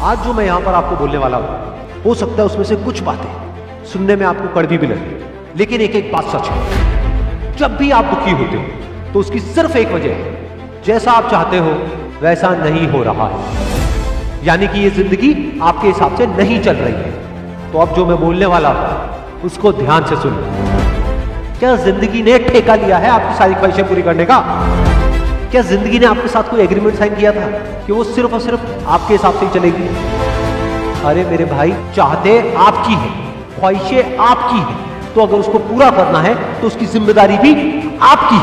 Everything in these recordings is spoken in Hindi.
आज जो मैं यहाँ पर आपको बोलने वाला हूँ, हो सकता है उसमें से कुछ बातें सुनने में आपको कड़वी भी लगे, लेकिन एक एक बात सच है। जब भी आप दुखी होते हो तो उसकी सिर्फ एक वजह है, जैसा आप चाहते हो वैसा नहीं हो रहा है, यानी कि ये जिंदगी आपके हिसाब से नहीं चल रही है। तो अब जो मैं बोलने वाला हूं उसको ध्यान से सुन। क्या जिंदगी ने ठेका लिया है आपकी सारी ख्वाहिशें पूरी करने का? क्या जिंदगी ने आपके साथ कोई एग्रीमेंट साइन किया था कि वो सिर्फ और सिर्फ आपके हिसाब से ही चलेगी? अरे मेरे भाई, चाहते आपकी है, ख्वाहिशें आपकी है, तो अगर उसको पूरा करना है तो उसकी जिम्मेदारी भी आपकी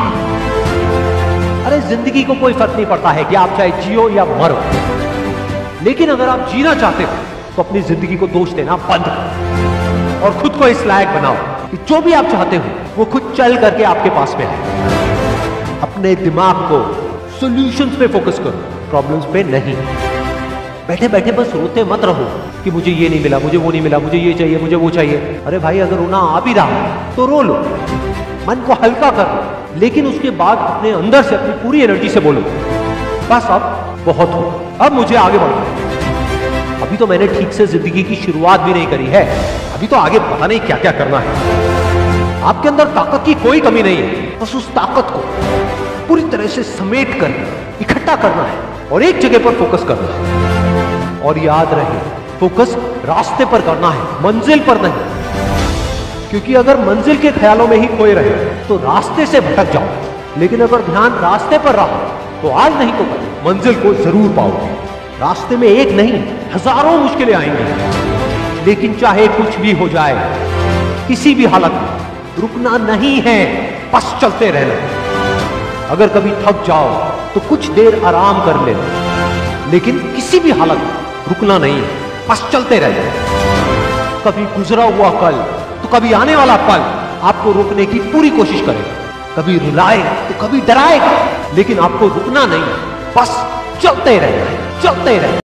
है। अरे जिंदगी को कोई फर्क नहीं पड़ता है कि आप चाहे जियो या मरो, लेकिन अगर आप जीना चाहते हो तो अपनी जिंदगी को दोष देना बंद करो और खुद को इस लायक बनाओ कि जो भी आप चाहते हो वो खुद चल करके आपके पास में आए। अपने दिमाग को सॉल्यूशंस पे फोकस करो, प्रॉब्लम्स पे नहीं। बैठे बैठे बस रोते मत रहो कि मुझे ये नहीं मिला, मुझे वो नहीं मिला, मुझे ये चाहिए, मुझे वो चाहिए। अरे भाई, अगर रोना आ भी रहा है तो रो लो, मन को हल्का कर लो, लेकिन उसके बाद अपने अंदर से अपनी पूरी एनर्जी से बोलो, बस अब बहुत हो, अब मुझे आगे बढ़ना है। अभी तो मैंने ठीक से जिंदगी की शुरुआत भी नहीं करी है, अभी तो आगे पता नहीं क्या क्या करना है। आपके अंदर ताकत की कोई कमी नहीं है, बस उस ताकत को पूरी तरह से समेट कर इकट्ठा करना है और एक जगह पर फोकस करना है। और याद रहे, फोकस रास्ते पर करना है, मंजिल पर नहीं। क्योंकि अगर मंजिल के ख्यालों में ही खोए रहे तो रास्ते से भटक जाओ, लेकिन अगर ध्यान रास्ते पर रहा तो आज नहीं तो कल मंजिल को जरूर पाओगे। रास्ते में एक नहीं, हजारों मुश्किलें आएंगी, लेकिन चाहे कुछ भी हो जाए, किसी भी हालत में रुकना नहीं है, बस चलते रहना। अगर कभी थक जाओ तो कुछ देर आराम कर लेना, लेकिन किसी भी हालत में रुकना नहीं है, बस चलते रहना। कभी गुजरा हुआ कल तो कभी आने वाला पल आपको रोकने की पूरी कोशिश करेगा, कभी रुलाए तो कभी डराएगा, लेकिन आपको रुकना नहीं, बस चलते रहना है, चलते रहना।